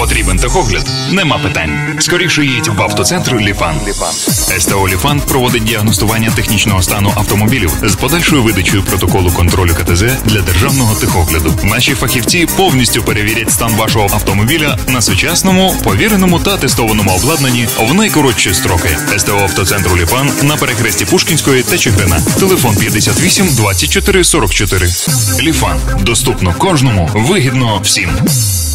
Потрібен техогляд? Нема питань. Скоріше їдь в автоцентр «Ліфан». СТО «Ліфан» проводить діагностування технічного стану автомобілів з подальшою видачею протоколу контролю КТЗ для державного техогляду. Наші фахівці повністю перевірять стан вашого автомобіля на сучасному, повіреному та тестованому обладнанні в найкоротші строки. СТО автоцентру «Ліфан» на перехресті Пушкінської та Чигирина. Телефон 58 24 44. «Ліфан» – доступно кожному, вигідно всім.